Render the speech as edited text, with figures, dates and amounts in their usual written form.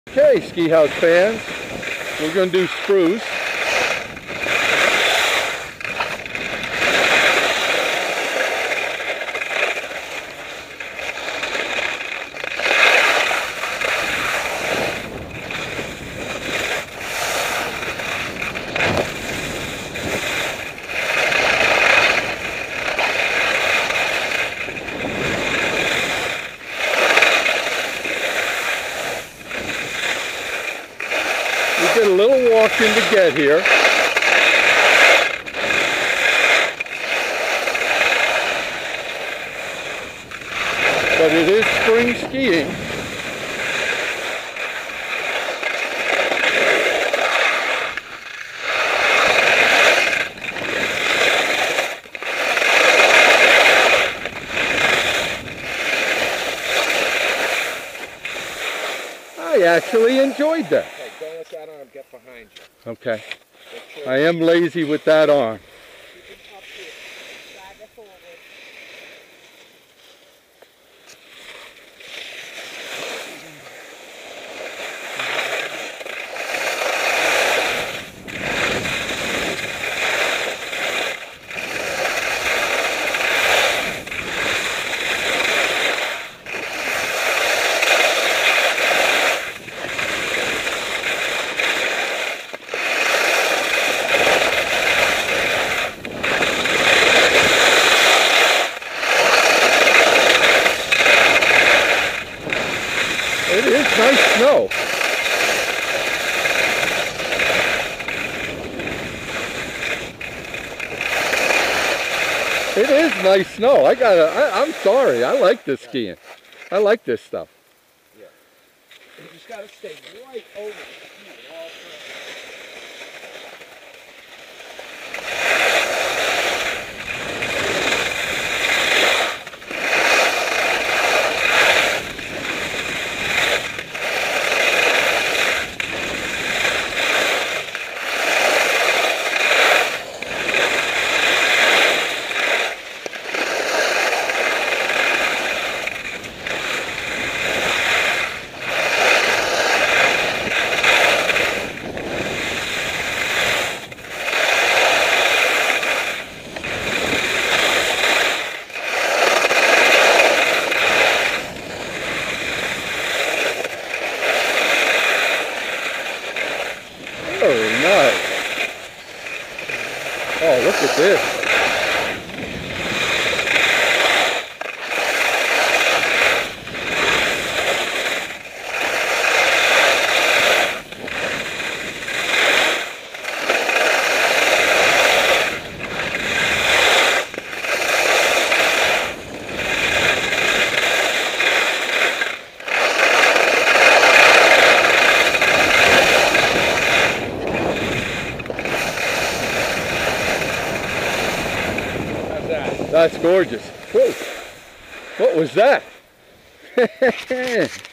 Okay, ski house fans, we're going to do Spruce. We did a little walking to get here. But it is spring skiing. I actually enjoyed that. Okay, don't let that arm get behind you. Okay. Sure I am lazy with that arm. Keep it up here. Drive it forward. It is nice snow. It is nice snow. I'm sorry. I like this skiing. I like this stuff. Yeah. You just got to stay right over the ski at all times. Very nice. Oh, look at this. That's gorgeous. Whoa. What was that?